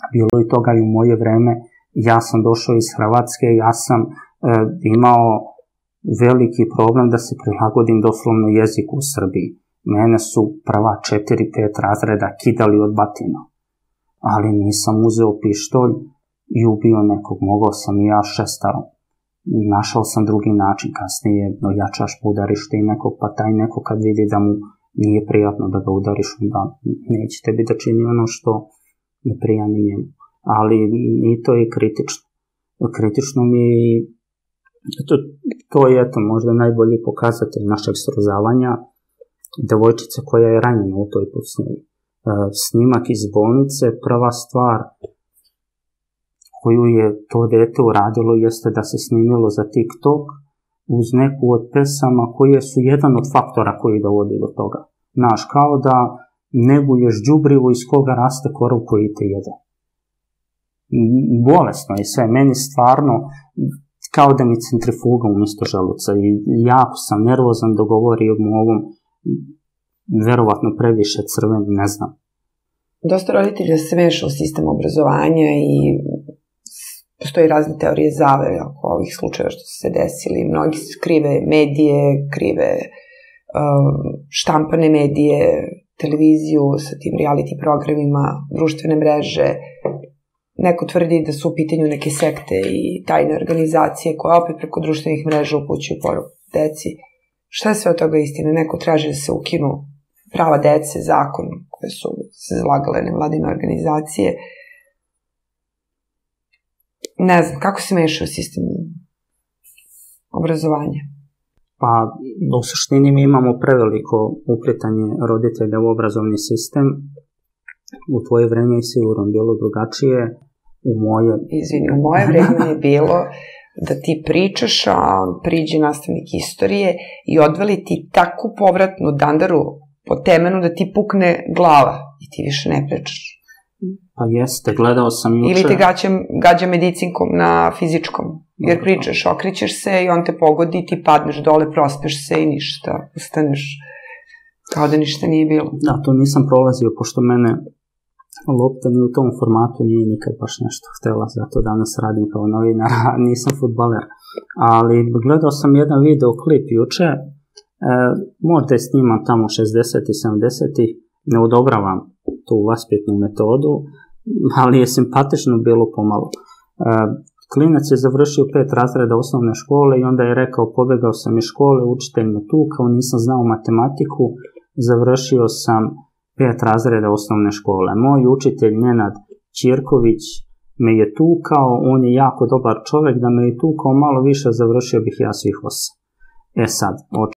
bilo je toga i u moje vreme. Ja sam došao iz Hrvatske, ja sam imao veliki problem da se prilagodim doslovno jeziku u Srbiji. Mene su prva 4-5 razreda kidali od batina. Ali nisam uzeo pištolj i ubio nekog. Mogao sam i ja šestarom. Našao sam drugi način. Kasnije jačaš pa udariš ti nekog, pa taj neko kad vidi da mu nije prijatno da ga udariš, onda neće tebi da čini ono što ne prija ni njemu. Ali i to je kritično. Kritično mi je i to je možda najbolji pokazatelj našeg srozavanja. Devojčica koja je ranjena u toj pucnjavi. Snimak iz bolnice, prva stvar koju je to dete uradilo jeste da se snimilo za TikTok uz neku od pesama koje su jedan od faktora koji dovodi do toga. Znaš, kao da neguješ đubrivo iz koga raste korov koji te jede. Bolesno je sve. Meni stvarno kao da mi centrifuga umjesto želuca i jako sam nervozan da govorim o ovom, verovatno previše crven, ne znam. Dosta roditelja se meša u sistem obrazovanja i postoji razne teorije zavere oko ovih slučajeva što su se desili. Mnogi krive medije, krive štampane medije, televiziju sa tim reality programima, društvene mreže. Neko tvrdi da su u pitanju neke sekte i tajne organizacije koje opet preko društvenih mreža upućuju poruku deci. Šta je sve od toga istina? Neko traži da se ukinu prava dece, zakon koje su se zalagale nevladine organizacije. Ne znam, kako se meša u sistem obrazovanja? Pa, u suštini mi imamo preveliko uplitanje roditelja u obrazovni sistem. U tvoje vreme je sigurno bilo drugačije. Izvini, u moje vreme je bilo da ti pričaš, a priđe nastavnik istorije i odveli ti takvu povratnu dandaru po temenu da ti pukne glava i ti više ne pričaš. Pa jeste, gledao sam juče. Ili te gađa medicinkom na fizičkom, jer pričaš, okrećeš se i on te pogodi, ti padneš dole, prospeš se i ništa, ustaneš kao da ništa nije bilo. Da, to nisam prolazio, pošto mene lopta ni u tom formatu nije nikad baš nešto htela, zato danas radim kao novinar, a nisam fudbaler. Ali gledao sam jedan videoklip juče, možda je sniman tamo 60. i 70. Ne odobravam tu vaspitnu metodu, ali je simpatično bilo pomalo. Klinac je završio 5 razreda osnovne škole i onda je rekao, pobegao sam iz škole, učitelj me tukao, nisam znao matematiku, završio sam 5 razreda osnovne škole. Moj učitelj Nenad Ćirković me je tukao, on je jako dobar čovjek, da me je tukao malo više, završio bih ja svih 8. E sad,